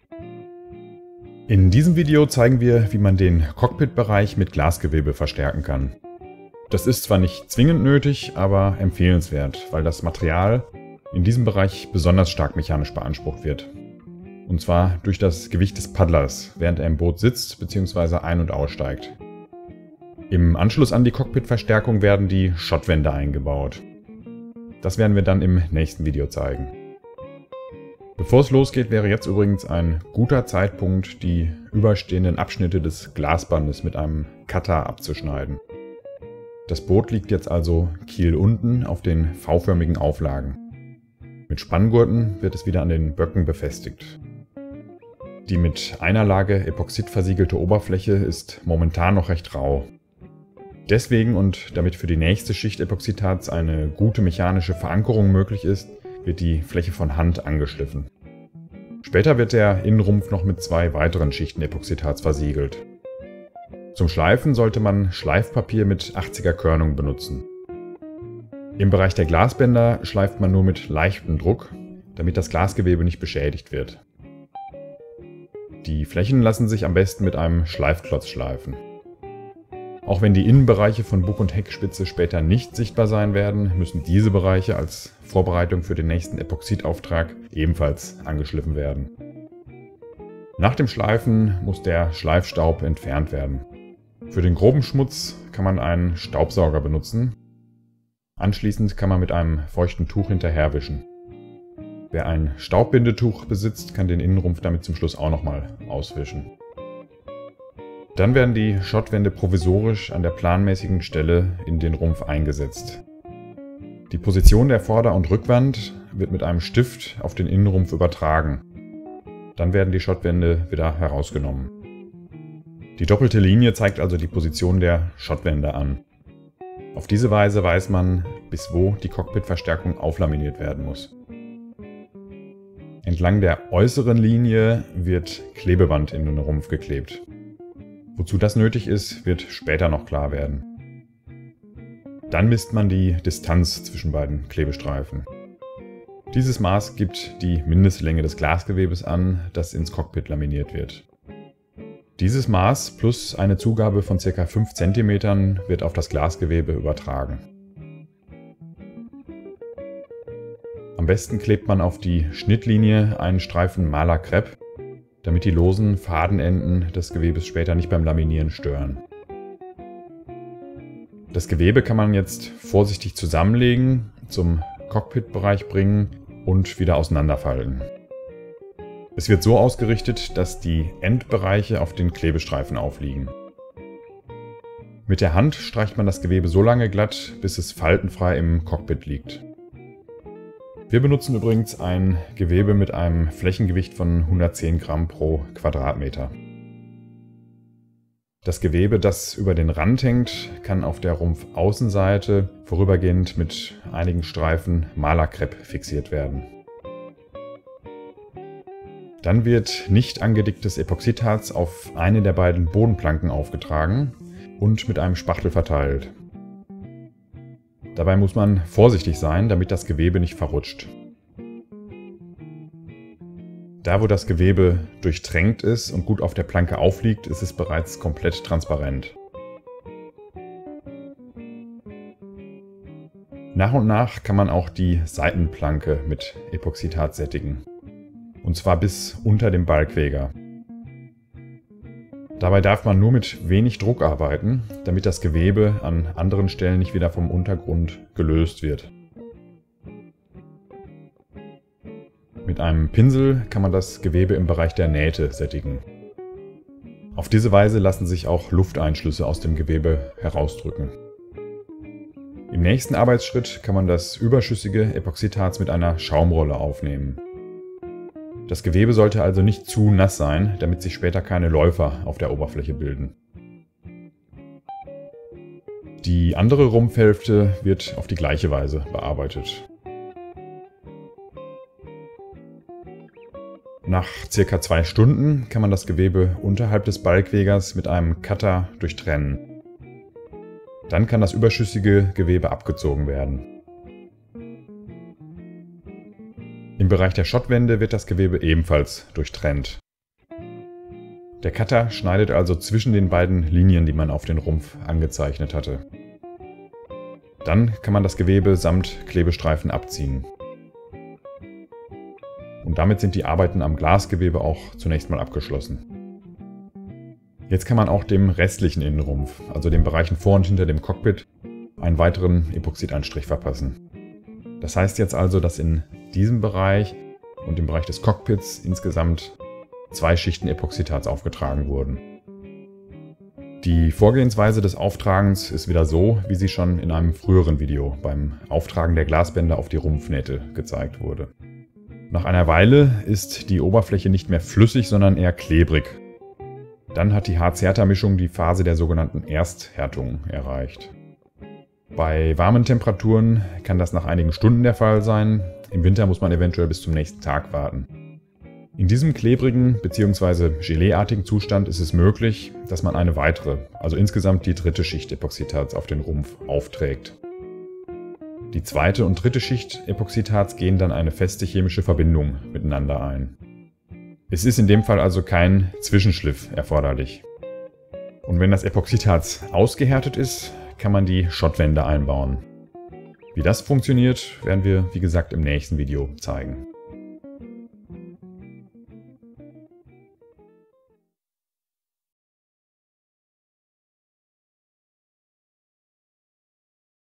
In diesem Video zeigen wir, wie man den Cockpitbereich mit Glasgewebe verstärken kann. Das ist zwar nicht zwingend nötig, aber empfehlenswert, weil das Material in diesem Bereich besonders stark mechanisch beansprucht wird. Und zwar durch das Gewicht des Paddlers, während er im Boot sitzt bzw. ein- und aussteigt. Im Anschluss an die Cockpitverstärkung werden die Schottwände eingebaut. Das werden wir dann im nächsten Video zeigen. Bevor es losgeht, wäre jetzt übrigens ein guter Zeitpunkt, die überstehenden Abschnitte des Glasbandes mit einem Cutter abzuschneiden. Das Boot liegt jetzt also kielunten auf den V-förmigen Auflagen. Mit Spanngurten wird es wieder an den Böcken befestigt. Die mit einer Lage Epoxid versiegelte Oberfläche ist momentan noch recht rau. Deswegen und damit für die nächste Schicht Epoxidharz eine gute mechanische Verankerung möglich ist, wird die Fläche von Hand angeschliffen. Später wird der Innenrumpf noch mit 2 weiteren Schichten Epoxidharz versiegelt. Zum Schleifen sollte man Schleifpapier mit 80er Körnung benutzen. Im Bereich der Glasbänder schleift man nur mit leichtem Druck, damit das Glasgewebe nicht beschädigt wird. Die Flächen lassen sich am besten mit einem Schleifklotz schleifen. Auch wenn die Innenbereiche von Bug- und Heckspitze später nicht sichtbar sein werden, müssen diese Bereiche als Vorbereitung für den nächsten Epoxidauftrag ebenfalls angeschliffen werden. Nach dem Schleifen muss der Schleifstaub entfernt werden. Für den groben Schmutz kann man einen Staubsauger benutzen. Anschließend kann man mit einem feuchten Tuch hinterherwischen. Wer ein Staubbindetuch besitzt, kann den Innenrumpf damit zum Schluss auch nochmal auswischen. Dann werden die Schottwände provisorisch an der planmäßigen Stelle in den Rumpf eingesetzt. Die Position der Vorder- und Rückwand wird mit einem Stift auf den Innenrumpf übertragen. Dann werden die Schottwände wieder herausgenommen. Die doppelte Linie zeigt also die Position der Schottwände an. Auf diese Weise weiß man, bis wo die Cockpitverstärkung auflaminiert werden muss. Entlang der äußeren Linie wird Klebeband in den Rumpf geklebt. Wozu das nötig ist, wird später noch klar werden. Dann misst man die Distanz zwischen beiden Klebestreifen. Dieses Maß gibt die Mindestlänge des Glasgewebes an, das ins Cockpit laminiert wird. Dieses Maß plus eine Zugabe von ca. 5 cm wird auf das Glasgewebe übertragen. Am besten klebt man auf die Schnittlinie einen Streifen Maler Krepp, damit die losen Fadenenden des Gewebes später nicht beim Laminieren stören. Das Gewebe kann man jetzt vorsichtig zusammenlegen, zum Cockpitbereich bringen und wieder auseinanderfalten. Es wird so ausgerichtet, dass die Endbereiche auf den Klebestreifen aufliegen. Mit der Hand streicht man das Gewebe so lange glatt, bis es faltenfrei im Cockpit liegt. Wir benutzen übrigens ein Gewebe mit einem Flächengewicht von 110 Gramm pro Quadratmeter. Das Gewebe, das über den Rand hängt, kann auf der Rumpfaußenseite vorübergehend mit einigen Streifen Maler Krepp fixiert werden. Dann wird nicht angedicktes Epoxidharz auf eine der beiden Bodenplanken aufgetragen und mit einem Spachtel verteilt. Dabei muss man vorsichtig sein, damit das Gewebe nicht verrutscht. Da wo das Gewebe durchtränkt ist und gut auf der Planke aufliegt, ist es bereits komplett transparent. Nach und nach kann man auch die Seitenplanke mit Epoxidharz sättigen. Und zwar bis unter dem Balgweger. Dabei darf man nur mit wenig Druck arbeiten, damit das Gewebe an anderen Stellen nicht wieder vom Untergrund gelöst wird. Mit einem Pinsel kann man das Gewebe im Bereich der Nähte sättigen. Auf diese Weise lassen sich auch Lufteinschlüsse aus dem Gewebe herausdrücken. Im nächsten Arbeitsschritt kann man das überschüssige Epoxidharz mit einer Schaumrolle aufnehmen. Das Gewebe sollte also nicht zu nass sein, damit sich später keine Läufer auf der Oberfläche bilden. Die andere Rumpfhälfte wird auf die gleiche Weise bearbeitet. Nach ca. 2 Stunden kann man das Gewebe unterhalb des Balgwegers mit einem Cutter durchtrennen. Dann kann das überschüssige Gewebe abgezogen werden. Im Bereich der Schottwände wird das Gewebe ebenfalls durchtrennt. Der Cutter schneidet also zwischen den beiden Linien, die man auf den Rumpf angezeichnet hatte. Dann kann man das Gewebe samt Klebestreifen abziehen. Und damit sind die Arbeiten am Glasgewebe auch zunächst mal abgeschlossen. Jetzt kann man auch dem restlichen Innenrumpf, also den Bereichen vor und hinter dem Cockpit, einen weiteren Epoxidanstrich verpassen. Das heißt jetzt also, dass in diesem Bereich und im Bereich des Cockpits insgesamt 2 Schichten Epoxitats aufgetragen wurden. Die Vorgehensweise des Auftragens ist wieder so, wie sie schon in einem früheren Video beim Auftragen der Glasbänder auf die Rumpfnähte gezeigt wurde. Nach einer Weile ist die Oberfläche nicht mehr flüssig, sondern eher klebrig. Dann hat die Harz-Härter-Mischung die Phase der sogenannten Ersthärtung erreicht. Bei warmen Temperaturen kann das nach einigen Stunden der Fall sein. Im Winter muss man eventuell bis zum nächsten Tag warten. In diesem klebrigen bzw. Geleeartigen Zustand ist es möglich, dass man eine weitere, also insgesamt die 3. Schicht Epoxitats auf den Rumpf aufträgt. Die 2. und 3. Schicht Epoxitats gehen dann eine feste chemische Verbindung miteinander ein. Es ist in dem Fall also kein Zwischenschliff erforderlich. Und wenn das Epoxitat ausgehärtet ist, kann man die Schottwände einbauen. Wie das funktioniert, werden wir wie gesagt im nächsten Video zeigen.